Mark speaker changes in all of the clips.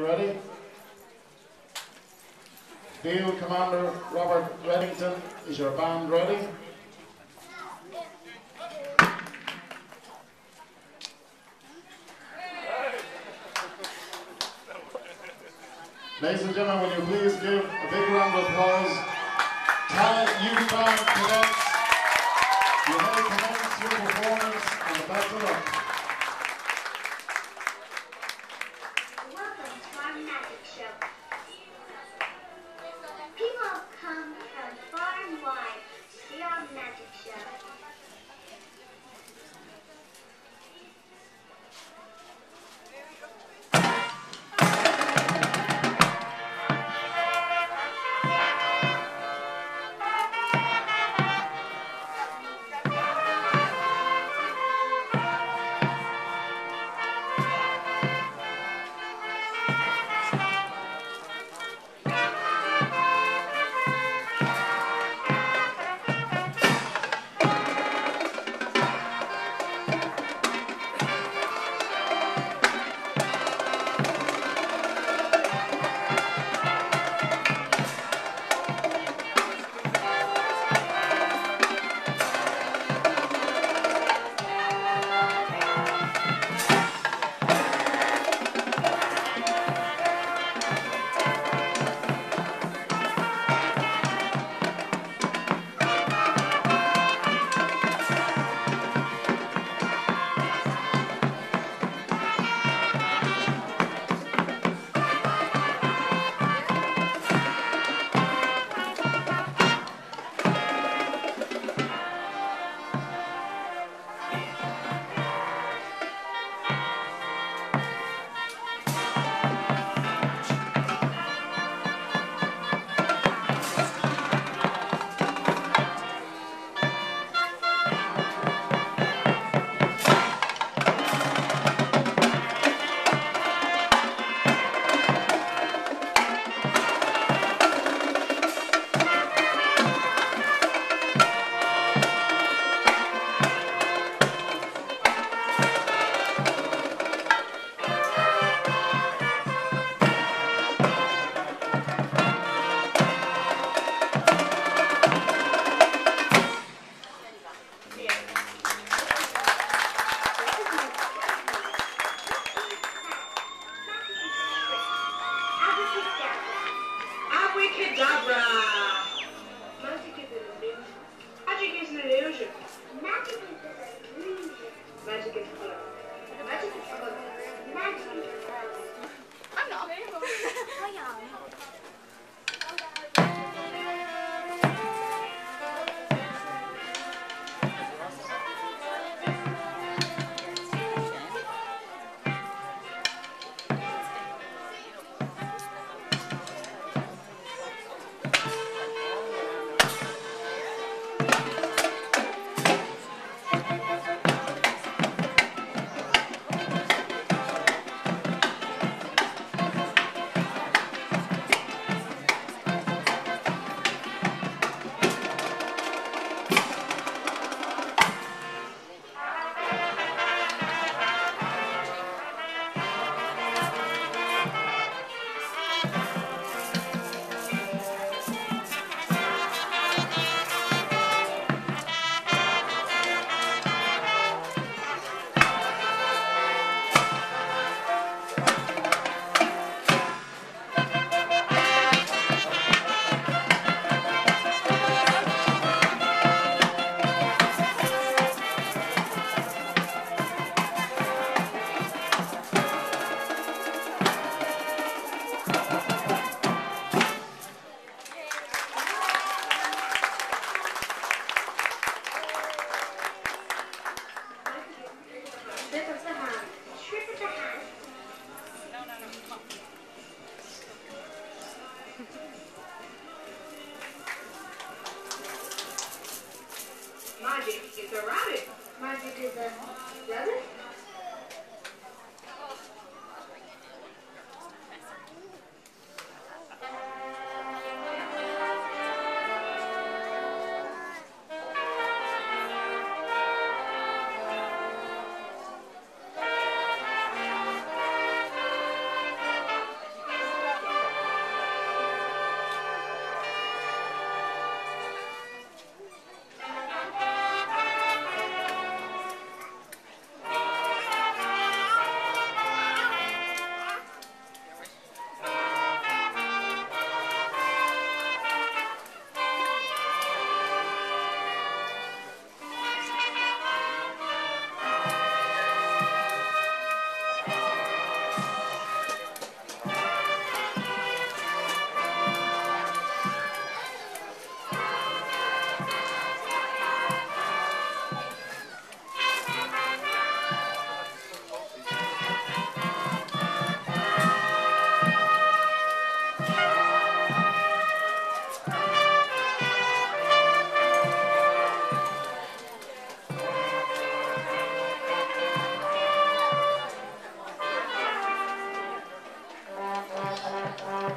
Speaker 1: ready? Field Commander Robert Reddington, is your band ready? Ladies and gentlemen, will you please give a big round of applause. TYB Cadets, you may commence your performance and the best of luck.
Speaker 2: Welcome to our magic show. People have come from far and wide to see our magic show.
Speaker 3: Abracadabra! Magic is an illusion. Magic is an illusion.
Speaker 2: Magic is an illusion.
Speaker 3: Magic is color. Magic is color.
Speaker 2: Magic is color.
Speaker 4: I'm not.
Speaker 2: I am.
Speaker 3: Slip of the hand.
Speaker 2: Trip of the hand.
Speaker 3: Magic is a rabbit.
Speaker 2: Magic is a
Speaker 3: Rabbit?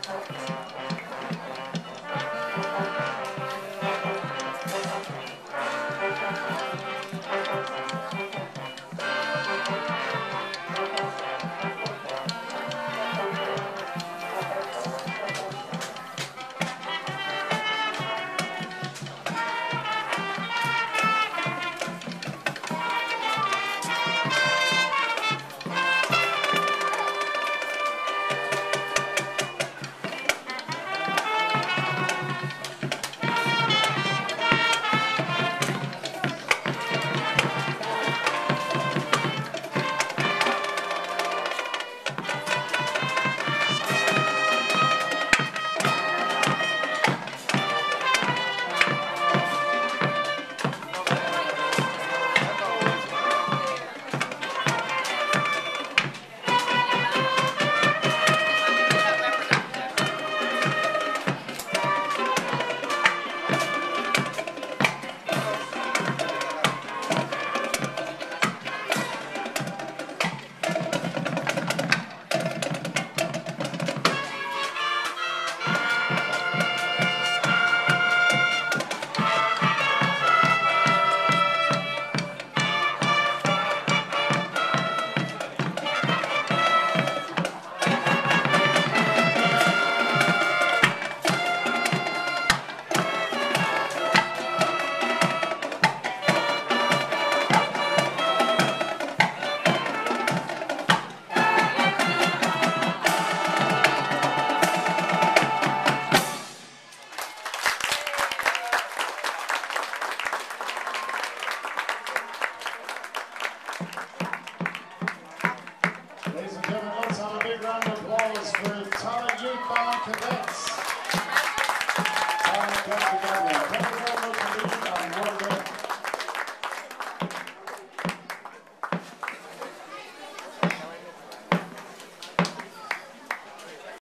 Speaker 1: Ladies and gentlemen, let's have a big round of applause for Tallaght TYB Cadets.